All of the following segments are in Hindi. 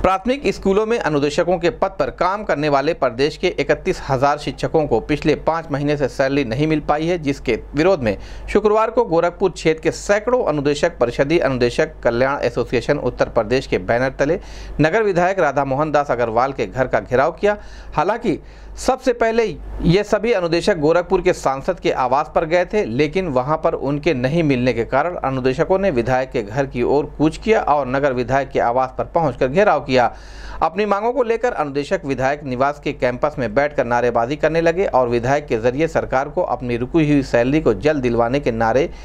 प्राथमिक स्कूलों में अनुदेशकों के पद पर काम करने वाले प्रदेश के 31,000 शिक्षकों को पिछले 5 महीने से सैलरी नहीं मिल पाई है, जिसके विरोध में शुक्रवार को गोरखपुर क्षेत्र के सैकड़ों अनुदेशक परिषदीय अनुदेशक कल्याण एसोसिएशन उत्तर प्रदेश के बैनर तले नगर विधायक राधा मोहन दास अग्रवाल के घर का घेराव किया। हालांकि सबसे पहले ये सभी अनुदेशक गोरखपुर के सांसद के आवास पर गए थे, लेकिन वहां पर उनके नहीं मिलने के कारण अनुदेशकों ने विधायक के घर की ओर कूच किया और नगर विधायक के आवास पर पहुंचकर घेराव किया। अपनी मांगों को लेकर अनुदेशक विधायक निवास के कैंपस में बैठकर नारेबाजी करने लगे और विधायक के जरिए सरकार को अपनी रुकी हुई सैलरी को जल्द दिलवाने के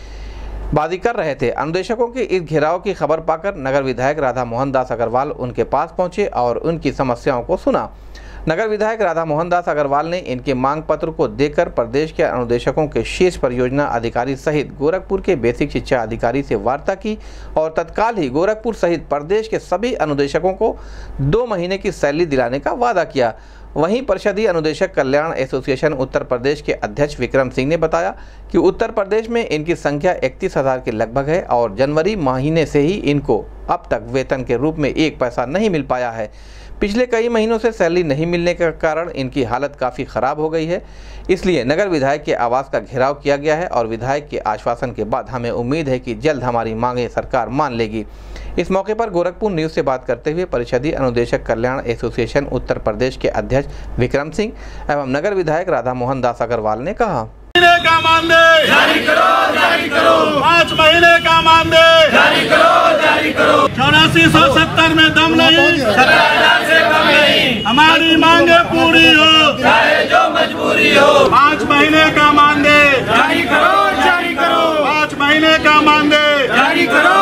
नारेबाजी कर रहे थे। अनुदेशकों के इस घेराव की खबर पाकर नगर विधायक राधा मोहन दास अग्रवाल उनके पास पहुंचे और उनकी समस्याओं को सुना। नगर विधायक राधा मोहन दास अग्रवाल ने इनके मांग पत्र को देकर प्रदेश के अनुदेशकों के शीर्ष परियोजना अधिकारी सहित गोरखपुर के बेसिक शिक्षा अधिकारी से वार्ता की और तत्काल ही गोरखपुर सहित प्रदेश के सभी अनुदेशकों को 2 महीने की सैलरी दिलाने का वादा किया। वहीं परिषदीय अनुदेशक कल्याण एसोसिएशन उत्तर प्रदेश के अध्यक्ष विक्रम सिंह ने बताया कि उत्तर प्रदेश में इनकी संख्या 31,000 के लगभग है और जनवरी महीने से ही इनको अब तक वेतन के रूप में 1 पैसा नहीं मिल पाया है। पिछले कई महीनों से सैलरी नहीं मिलने के कारण इनकी हालत काफ़ी ख़राब हो गई है, इसलिए नगर विधायक के आवास का घेराव किया गया है और विधायक के आश्वासन के बाद हमें उम्मीद है कि जल्द हमारी मांगें सरकार मान लेगी। इस मौके पर गोरखपुर न्यूज़ से बात करते हुए परिषदीय अनुदेशक कल्याण एसोसिएशन उत्तर प्रदेश के अध्यक्ष विक्रम सिंह एवं नगर विधायक राधा मोहन दास अग्रवाल ने कहा, का मानदेय जारी करो 5 महीने का मानदेय जारी करो 8470 में दम नहीं, 17,000 से कम नहीं, हमारी मांगे पूरी हो चाहे जो मजबूरी हो। 5 महीने का मानदेय जारी करो 5 महीने का मानदेय जारी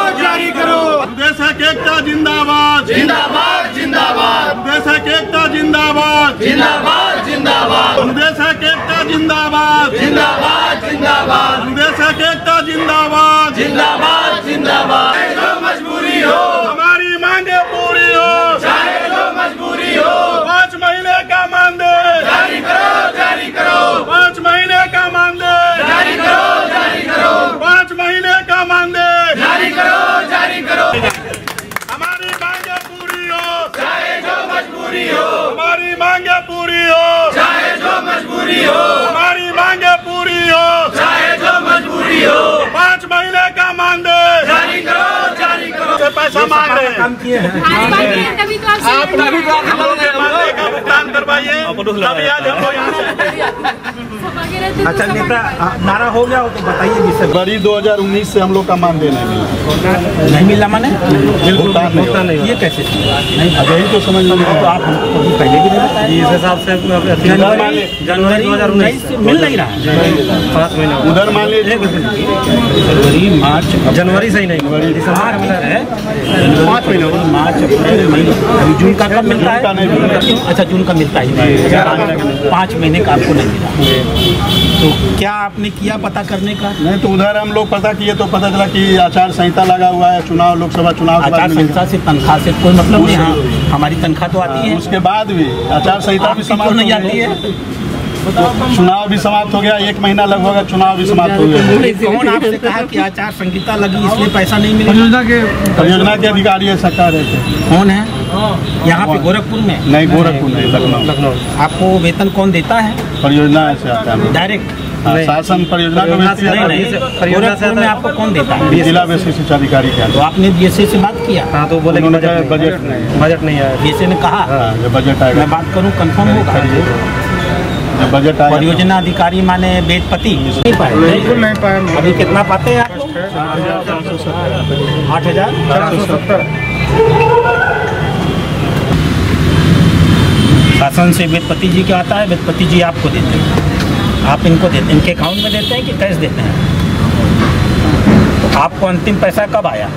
करो अनुदेशक एकता जिंदाबाद जिंदाबाद जिंदाबाद अनुदेशक एकता जिंदाबाद जिंदाबाद जिंदाबाद अनुदेशक एकता जिंदाबाद जिंदाबाद जिंदाबाद अनुदेशक एकता जिंदाबाद जिंदाबाद जिंदाबाद चाहे जो मजबूरी हो हमारी मांगे पूरी हो चाहे जो मजबूरी हो। 5 महीने का मानदेय जारी करो 5 महीने का मानदेय जारी करो 5 महीने का मानदेय जारी करो हमारी मांगे पूरी हो चाहे जो मजबूरी हो हमारी मांगे पूरी हो चाहे जो मजबूरी हो हमारी मांगे पूरी हो चाहे जो मजबूरी हो। 5 महीने का मानदेय जारी करो पैसा मांग रहे हैं, काम किए हैं आप हम लोग के मानदेय का भुगतान करवाइए। अभी आज हम लोग यहाँ से अच्छा नेता नारा हो गया हो तो बताइए जिससे बड़ी 2019 से हम लोग का मानदेय नहीं मिला माने भुगतान नहीं, ये कैसे यही तो समझ में तो आप हमको पहले भी नहीं बताए इस हिसाब से जनवरी 2019 से मिल नहीं रहा है 5 महीना उधर मान लीजिए फरवरी मार्च जनवरी से ही नहीं दिसंबर है 5 महीना मार्च अप्रैल मई जून का कब मिलता है? अच्छा जून का मिलता है 5 महीने का आपको नहीं मिला। तो क्या आपने किया पता करने का? नहीं तो उधर हम लोग पता किए तो पता चला कि आचार संहिता लगा हुआ है, चुनाव लोकसभा चुनाव आचार संहिता से तनख्वाह से कोई मतलब नहीं है, हमारी तनख्वाह तो आती है। उसके बाद भी आचार संहिता भी समाप्त नहीं आती है, चुनाव भी समाप्त हो गया, 1 महीना लगभग चुनाव भी समाप्त हो गया। कौन आपसे कहा कि आचार संहिता लगी इसलिए पैसा नहीं मिला? परियोजना के अधिकारी है सरकार है। कौन है यहाँ पे गोरखपुर में? नहीं गोरखपुर नहीं, लखनऊ। आपको वेतन कौन देता है? परियोजना से आता है डायरेक्ट शासन परियोजना गोरखपुर में आपको कौन देता है? जिला बेसिक शिक्षा अधिकारी क्या? तो आपने बीएसए से बात किया? हाँ तो बोले बजट नहीं आया। बीएसए ने कहा बजट आएगा, मैं बात करूँ कंफर्म होगा बजट आएगा। परियोजना अधिकारी माने वेदपति नहीं पाए, बिल्कुल नहीं पाए। अभी कितना पाते हैं आप? 8,470। शासन से वेदपति जी क्या आता है, वेदपति जी आपको देते हैं, आप इनको देते हैं, इनके अकाउंट में देते हैं कि कैश देते हैं? तो आपको अंतिम पैसा कब आया?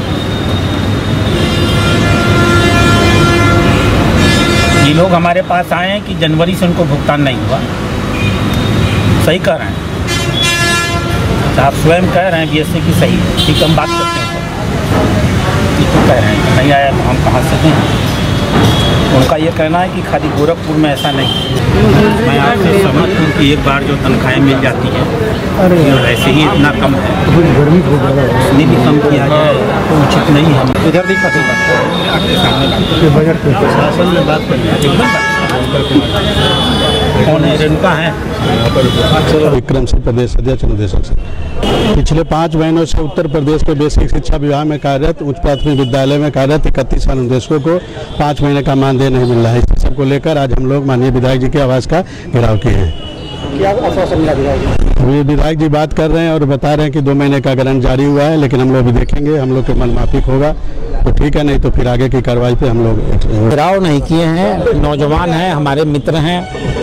ये लोग हमारे पास आए हैं कि जनवरी से उनको भुगतान नहीं हुआ, सही कह रहे हैं? आप स्वयं कह रहे हैं बीएसए की सही है, ठीक हम बात करते हैं। ये तो कह रहे हैं नहीं आया तो हम कहाँ से दें? उनका ये कहना है कि खाली गोरखपुर में ऐसा नहीं। मैं आपसे सहमत हूँ कि एक बार जो तनख्वाहें मिल जाती हैं और वैसे ही इतना कम है, उसने भी कम किया जाए तो उचित नहीं है। इधर दिखा आपके सामने बजट प्रशासन में बात कौन है? रेणुका है विक्रम सिंह, प्रदेश अध्यक्ष अनुदेशक से। पिछले 5 महीनों से उत्तर प्रदेश के बेसिक शिक्षा विभाग में कार्यरत उच्च प्राथमिक विद्यालय में कार्यरत 31 अनुदेशकों को 5 महीने का मानदेय नहीं मिल रहा है। इस सबको लेकर आज हम लोग माननीय विधायक जी के आवास का घेराव किए हैं। क्या आश्वासन मिला विधायक? ये विधायक जी बात कर रहे हैं और बता रहे हैं कि 2 महीने का ग्रांट जारी हुआ है, लेकिन हम लोग भी देखेंगे, हम लोग के मन माफिक होगा तो ठीक है, नहीं तो फिर आगे की कार्रवाई पे हम लोग घेराव नहीं किए हैं। नौजवान हैं, हमारे मित्र हैं,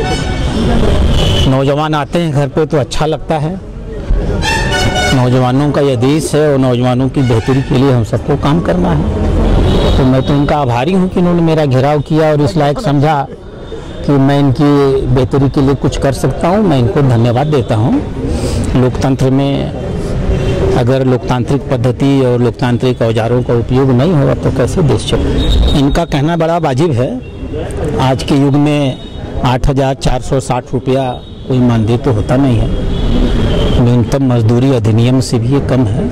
नौजवान आते हैं घर पे तो अच्छा लगता है। नौजवानों का यह देश है और नौजवानों की बेहतरी के लिए हम सबको काम करना है। तो मैं तो उनका आभारी हूँ कि उन्होंने मेरा घेराव किया और इस लायक समझा कि मैं इनकी बेहतरी के लिए कुछ कर सकता हूँ। मैं इनको धन्यवाद देता हूँ। लोकतंत्र में अगर लोकतांत्रिक पद्धति और लोकतांत्रिक औजारों का उपयोग नहीं होगा तो कैसे देश चले। इनका कहना बड़ा वाजिब है। आज के युग में 8,460 रुपया कोई मानदेय तो होता नहीं है। न्यूनतम मजदूरी अधिनियम से भी ये कम है।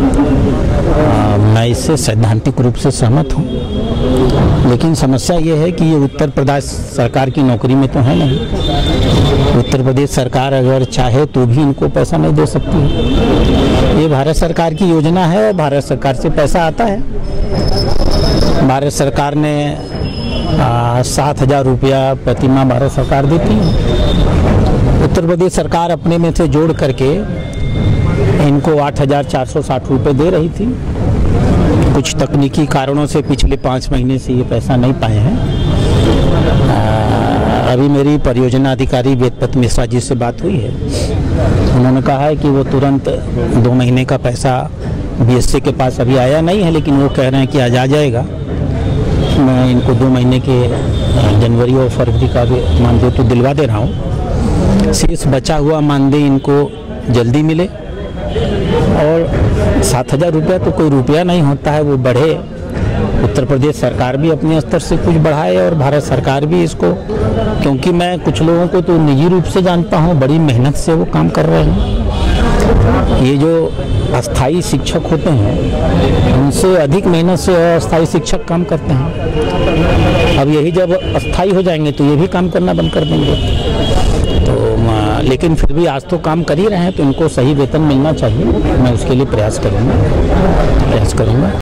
मैं इससे सैद्धांतिक रूप से सहमत हूँ, लेकिन समस्या ये है कि ये उत्तर प्रदेश सरकार की नौकरी में तो है नहीं। उत्तर प्रदेश सरकार अगर चाहे तो भी इनको पैसा नहीं दे सकती है। ये भारत सरकार की योजना है और भारत सरकार से पैसा आता है। भारत सरकार ने 7,000 रुपया प्रति माह भारत सरकार देती है। उत्तर प्रदेश सरकार अपने में से जोड़ करके इनको 8,460 रुपये दे रही थी। कुछ तकनीकी कारणों से पिछले 5 महीने से ये पैसा नहीं पाए हैं। अभी मेरी परियोजना अधिकारी वेदपत मिश्रा जी से बात हुई है। उन्होंने कहा है कि वो तुरंत 2 महीने का पैसा बीएससी के पास अभी आया नहीं है, लेकिन वो कह रहे हैं कि आज आ जाएगा। मैं इनको 2 महीने के जनवरी और फरवरी का भी मानदेय तो दिलवा दे रहा हूँ। शेष बचा हुआ मानदेय इनको जल्दी मिले और 7,000 रुपया तो कोई रुपया नहीं होता है, वो बढ़े। उत्तर प्रदेश सरकार भी अपने स्तर से कुछ बढ़ाए और भारत सरकार भी इसको, क्योंकि मैं कुछ लोगों को तो निजी रूप से जानता हूँ, बड़ी मेहनत से वो काम कर रहे हैं। ये जो अस्थाई शिक्षक होते हैं उनसे अधिक मेहनत से अस्थाई शिक्षक काम करते हैं। अब यही जब अस्थाई हो जाएंगे तो ये भी काम करना बंद कर देंगे। तो लेकिन फिर भी आज तो काम कर ही रहे हैं, तो इनको सही वेतन मिलना चाहिए। मैं उसके लिए प्रयास करूँगा।